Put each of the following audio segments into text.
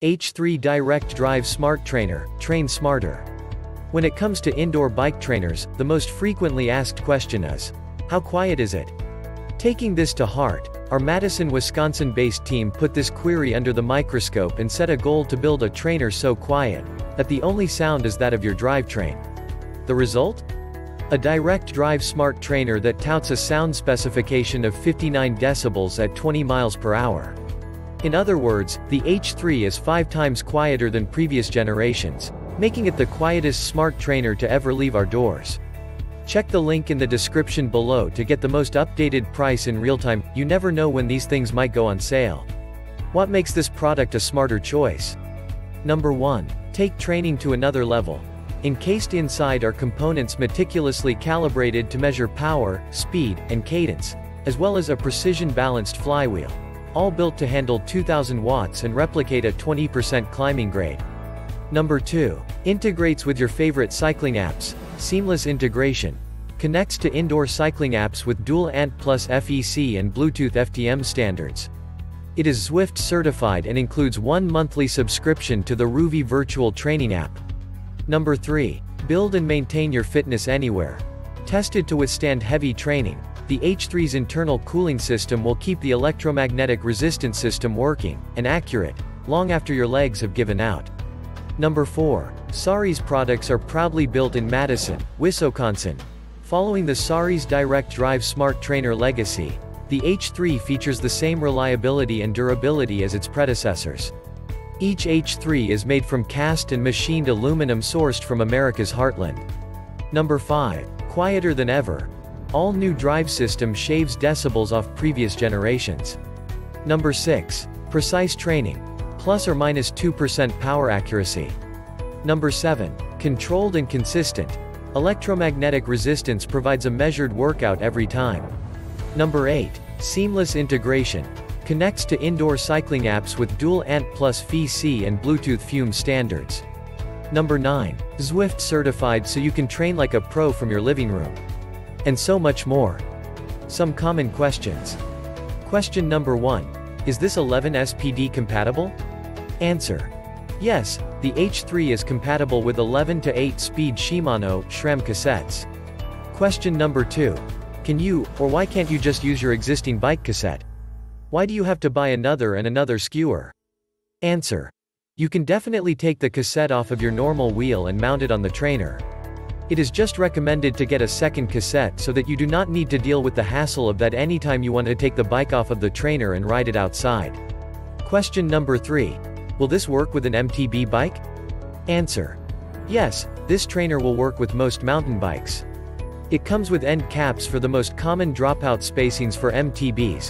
H3 Direct Drive Smart Trainer, train smarter. When it comes to indoor bike trainers, the most frequently asked question is, how quiet is it? Taking this to heart, our Madison, Wisconsin-based team put this query under the microscope and set a goal to build a trainer so quiet that the only sound is that of your drivetrain. The result? A direct drive smart trainer that touts a sound specification of 59 decibels at 20 miles per hour. In other words, the H3 is 5 times quieter than previous generations, making it the quietest smart trainer to ever leave our doors. Check the link in the description below to get the most updated price in real time. You never know when these things might go on sale. What makes this product a smarter choice? Number 1. Take training to another level. Encased inside are components meticulously calibrated to measure power, speed, and cadence, as well as a precision-balanced flywheel, all built to handle 2000 watts and replicate a 20% climbing grade. Number 2. Integrates with your favorite cycling apps. Seamless integration. Connects to indoor cycling apps with dual ANT plus FEC and Bluetooth FTM standards. It is Zwift certified and includes 1 monthly subscription to the Rouvy virtual training app. Number 3. Build and maintain your fitness anywhere. Tested to withstand heavy training, the H3's internal cooling system will keep the electromagnetic resistance system working and accurate long after your legs have given out. Number 4. Saris products are proudly built in Madison, Wisconsin. Following the Saris Direct Drive Smart Trainer legacy, the H3 features the same reliability and durability as its predecessors. Each H3 is made from cast and machined aluminum sourced from America's heartland. Number 5. Quieter than ever. All new drive system shaves decibels off previous generations. Number 6. Precise training. Plus or minus 2% power accuracy. Number 7. Controlled and consistent. Electromagnetic resistance provides a measured workout every time. Number 8. Seamless integration. Connects to indoor cycling apps with dual ANT plus FEC and Bluetooth FTM standards. Number 9. Zwift certified so you can train like a pro from your living room. And so much more. Some common questions. Question number 1. Is this 11 SPD compatible? Answer. Yes, the H3 is compatible with 11 to 8 speed Shimano SRAM cassettes. Question number 2. Can you, or why can't you just use your existing bike cassette? Why do you have to buy another and another skewer? Answer. You can definitely take the cassette off of your normal wheel and mount it on the trainer. It is just recommended to get a second cassette so that you do not need to deal with the hassle of that anytime you want to take the bike off of the trainer and ride it outside. Question number 3. Will this work with an MTB bike? Answer. Yes, this trainer will work with most mountain bikes. It comes with end caps for the most common dropout spacings for MTBs,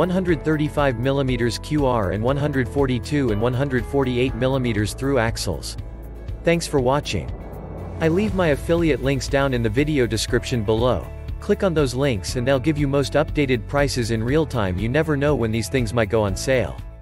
135mm QR and 142 and 148mm through axles. Thanks for watching. I leave my affiliate links down in the video description below. Click on those links and they'll give you most updated prices in real time. You never know when these things might go on sale.